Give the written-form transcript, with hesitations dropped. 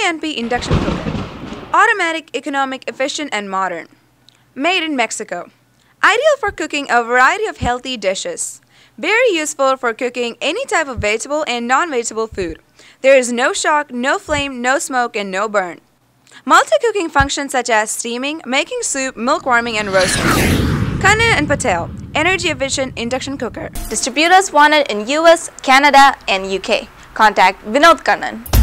K&P Induction Cooker. Automatic, economic, efficient, and modern. Made in Mexico. Ideal for cooking a variety of healthy dishes. Very useful for cooking any type of vegetable and non-vegetable food. There is no shock, no flame, no smoke, and no burn. Multi-cooking functions such as steaming, making soup, milk warming, and roasting. Kannan&Patel Energy Efficient Induction Cooker. Distributors wanted in US, Canada, and UK. Contact Vinod Kann.